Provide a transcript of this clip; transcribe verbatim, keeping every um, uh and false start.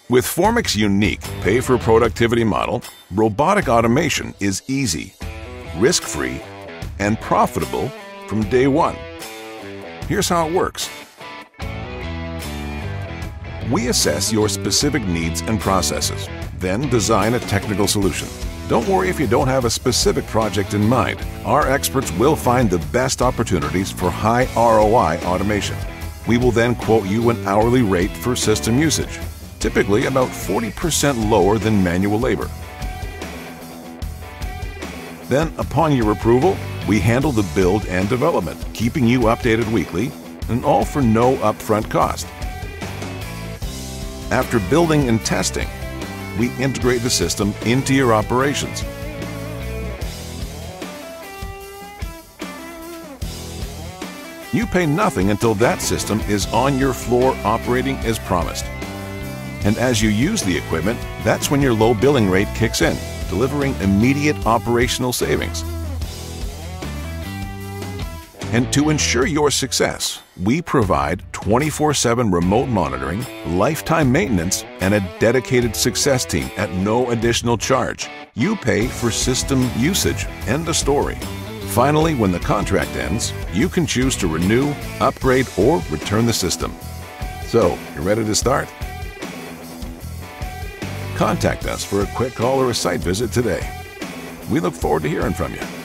With Formic's unique pay-for-productivity model, robotic automation is easy, risk-free, and profitable from day one. Here's how it works. We assess your specific needs and processes, then design a technical solution. Don't worry if you don't have a specific project in mind. Our experts will find the best opportunities for high R O I automation. We will then quote you an hourly rate for system usage, typically about forty percent lower than manual labor. Then, upon your approval, we handle the build and development, keeping you updated weekly, and all for no upfront cost. After building and testing, we integrate the system into your operations. You pay nothing until that system is on your floor operating as promised. And as you use the equipment, that's when your low billing rate kicks in, delivering immediate operational savings. And to ensure your success, we provide twenty-four seven remote monitoring, lifetime maintenance, and a dedicated success team at no additional charge. You pay for system usage. End of story. Finally, when the contract ends, you can choose to renew, upgrade, or return the system. So, you ready to start? Contact us for a quick call or a site visit today. We look forward to hearing from you.